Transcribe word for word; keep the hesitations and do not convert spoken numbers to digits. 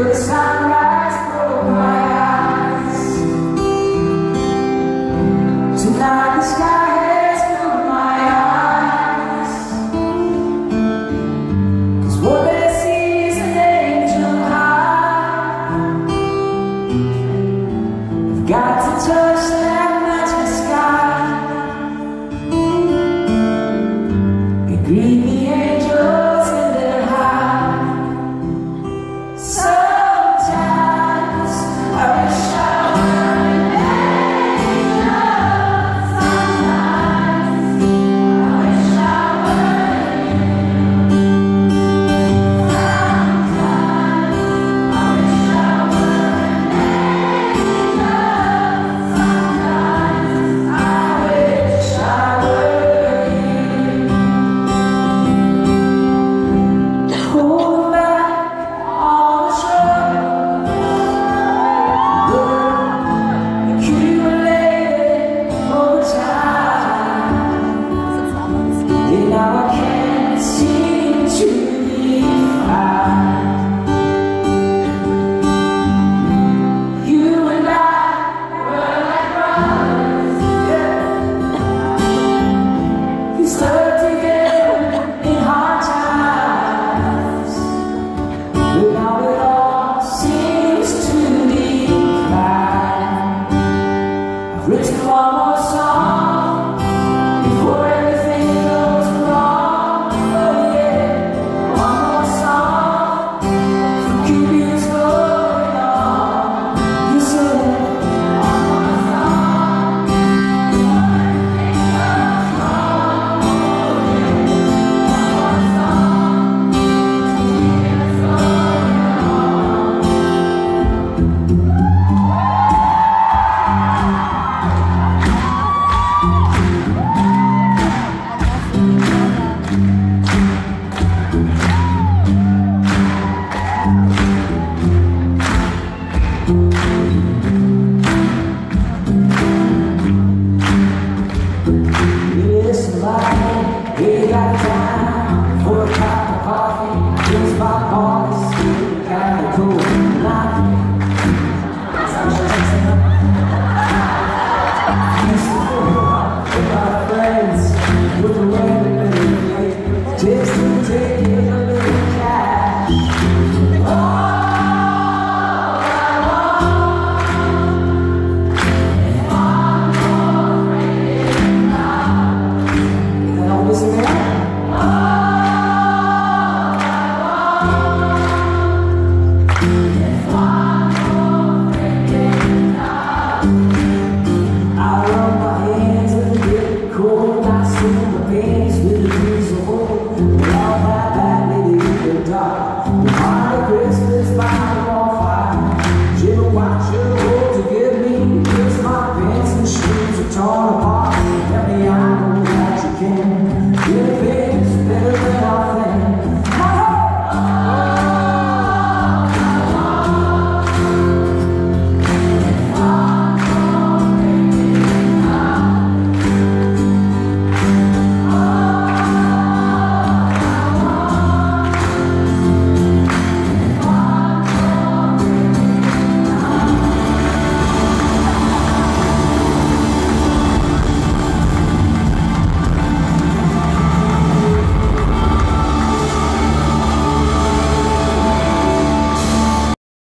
the sunrise broke my eyes. Tonight the sky has filled my eyes, 'cause what they see is an angel high. I've got to touch that magic sky and greet the angels in their high. Sometimes I wish I were an angel. Sometimes I wish I were you. Sometimes I wish I were an angel. Sometimes I wish I were you. Hold back all the trouble accumulated over time. And now I can't seem to define. You and I were like brothers, yeah. We stuck together in hard times, but now it all seems to decline. I've written one more song before everything goes wrong. Oh yeah, one more song to keep you going on. You said one more song before everything goes wrong. Oh yeah, one more song to keep us going on. Listen, buddy, we got time for a cup of coffee. Here's my boss, kinda cool. Not